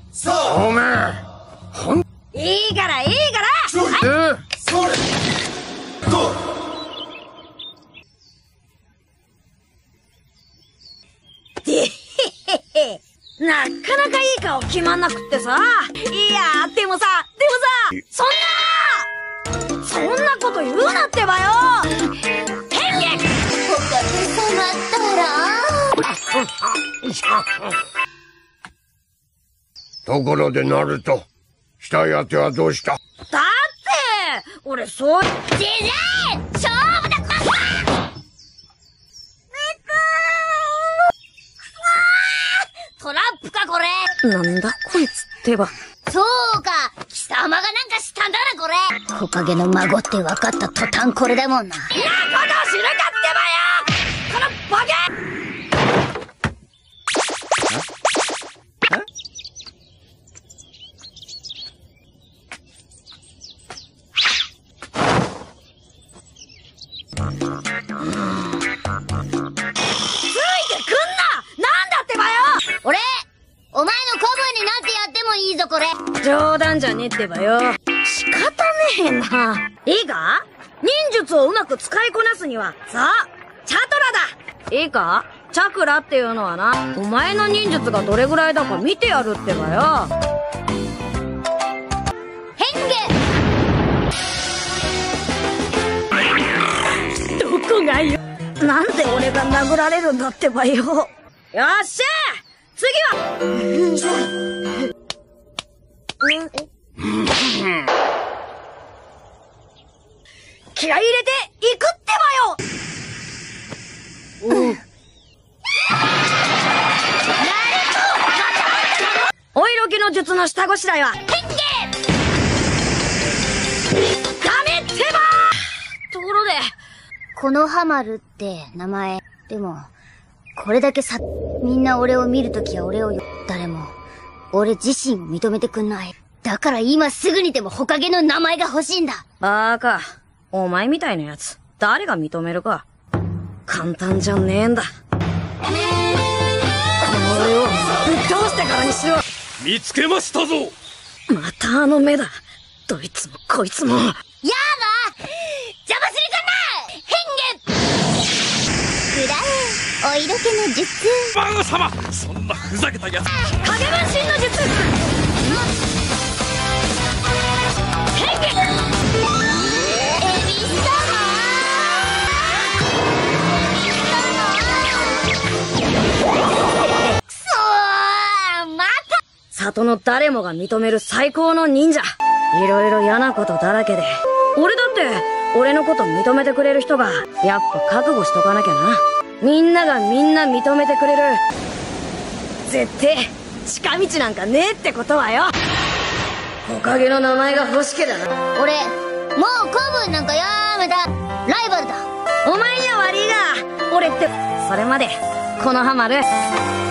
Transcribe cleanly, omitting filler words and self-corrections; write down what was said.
おめえほんいいからいいから、 それとでへへへ、なかなかいい顔決まんなくってさ。いやでもさそんなこと言うなってばよ。変化おかげさまったら。 ところでナルト、額当てはどうした？ だって俺そうじじい勝負だこそ。トラップかこれ。 なんだこいつってば。 そうか、貴様がなんかしたんだなこれ。木陰の孫って分かった途端これだもんな。 なこと知るかってばよ、このバカ。 俺、お前の子分になってやってもいいぞこれ。 冗談じゃねえってばよ。仕方ねえな。いいか、忍術をうまく使いこなすにはさあチャトラだ。いいか、チャクラっていうのはな、お前の忍術がどれぐらいだか見てやるってばよ。 変化どこがよ。なんで俺が殴られるんだってばよ。よっしゃ次は気合い入れていくってばよ。お色気の術の下ごしらえは変化ダメってば。ところでこのハマるって名前。でも、これだけみんな俺を見るときは俺を誰も、俺自身を認めてくんない。だから今すぐにでも火影の名前が欲しいんだ。 バーカ、お前みたいなやつ、誰が認めるか。簡単じゃねえんだ。この俺をぶっ倒してからにしろ。 見つけましたぞ。 またあの目だ。どいつもこいつも。 やだ邪魔するかな変化くらえ、お色気の術。 バン様、そんなふざけたやつ。 影分身の術。変化エビスくそー、また里の誰もが認める最高の忍者。いろいろ嫌なことだらけで、俺だって俺のこと認めてくれる人がやっぱ覚悟しとかなきゃな。みんながみんな認めてくれる絶対近道なんかねえってことはよ。木陰の名前が欲しけだな。 俺、もう子分なんかやめた。ライバルだ。 お前には悪いが、俺ってそれまでこのハマる